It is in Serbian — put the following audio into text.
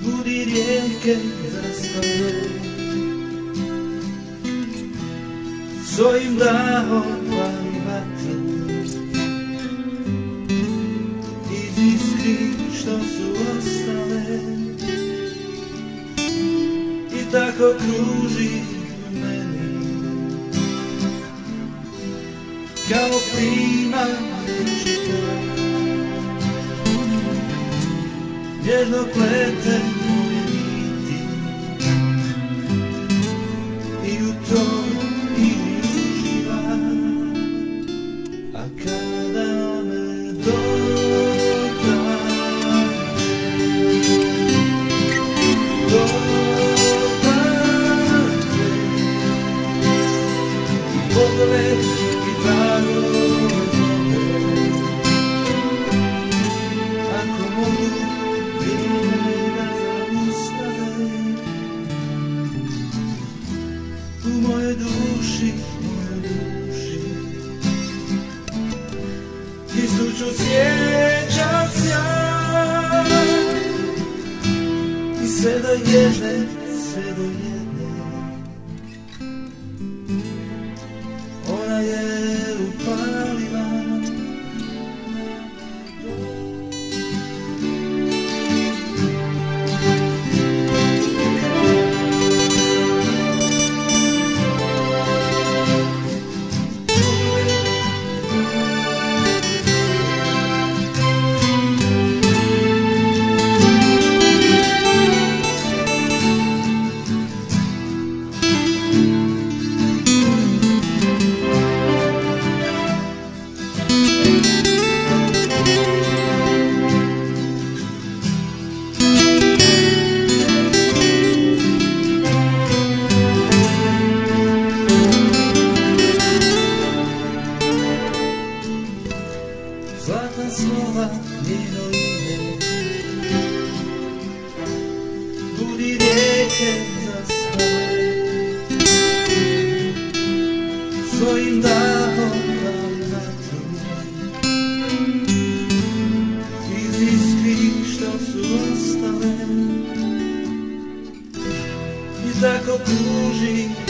budi rijeke zastave, svojim dahom pali vatru, iz iskri što su ostale, i tako kruži u meni, kao prima čitava, nježno plete moje niti, i u to i uživa. A kada me dotakne, i pogled i tragove zove, ako mogu u mojoj duši, tisuću svijeća sjaj, i sve do jedne, ona je upalila. Zlatna slova, njeno ime, budi rijeke zastave, svojim dahom pali vatru, iz iskri što su ostale, i tako kruži